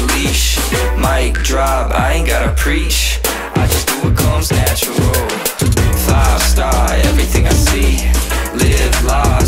leash. Mic drop, I ain't gotta preach, I just do what comes natural. 5 star, everything I see. Live large